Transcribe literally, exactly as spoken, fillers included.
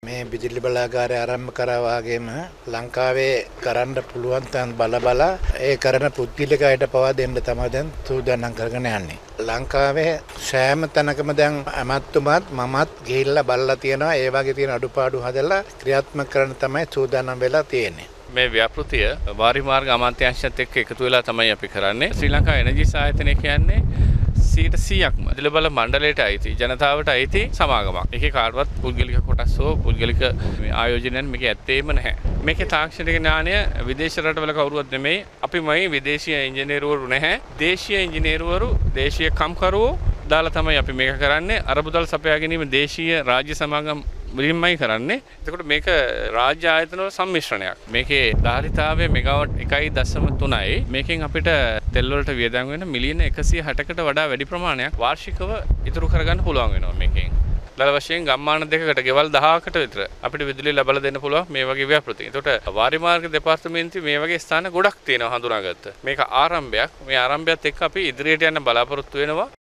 මේ බිජලි බලාගාරය ආරම්භ කරා වගේම ලංකාවේ කරන්න පුළුවන් තන් බල බල ඒ කරන පුද්ගලික අයට පවා දෙන්න තමයි දැන් සූදානම් කරගෙන යන්නේ. ලංකාවේ සෑම තැනකම දැන් අමත්තුමත් මමත් ගිහිල්ලා බලලා තියෙනවා. ඒ වගේ තියෙන අඩුපාඩු හදලා ක්‍රියාත්මක කරන්න තමයි සූදානම් වෙලා තියෙන්නේ. මේ ව්‍යාපෘතිය වාරිමාර්ග අමාත්‍යාංශයත් එක්ක එකතු වෙලා තමයි අපි කරන්නේ. ශ්‍රී ලංකා එනර්ජි ආයතනය කියන්නේ සීයට සීයක්ම බිජලි බල මණ්ඩලයට අයිති ජනතාවට අයිති සමාගමක්. ඒකේ කාටවත් පුද්ගලික කොටස් හෝ පුද්ගලික ආයෝජනයන් මේකේ ඇත්තේම නැහැ. මේකේ තාක්ෂණික ඥානය විදේශ රටවල කවුරුවත් නෙමෙයි. අපිමයි විදේශීය ඉංජිනේරුවරු නැහැ. දේශීය ඉංජිනේරුවරු දේශීය කම්කරුවෝ දාලා තමයි අපි මේක කරන්නේ. අරබුදල් සපයා ගැනීම දේශීය රාජ්‍ය සමාගම් මුලින්මයි කරන්නේ. එතකොට මේක රාජ්‍ය ආයතනවල සම්මිශ්‍රණයක්. මේකේ ධාරිතාවය මෙගාවට් එකයි දශම තුනයි. මේකෙන් අපිට තෙල් වලට වියදම් වෙන මිලියන එකසිය හැටකට වඩා වැඩි ප්‍රමාණයක් වාර්ෂිකව ඉතුරු කරගන්න පුළුවන් වෙනවා මේකෙන්. දල වශයෙන් ගම්මාන දෙකකට ගෙවල් දහයකට විතර අපිට විදුලිය ලබා දෙන්න පුළුවන් මේ වගේ ව්‍යාපෘති. එතකොට වාරිමාර්ග දෙපාර්තමේන්තුවේ මේ වගේ ස්ථාන ගොඩක් තියෙනවා හඳුනාගත්ත. මේක ආරම්භයක්. මේ ආරම්භයත් එක්ක අපි ඉදිරියට යන්න බලාපොරොත්තු වෙනවා.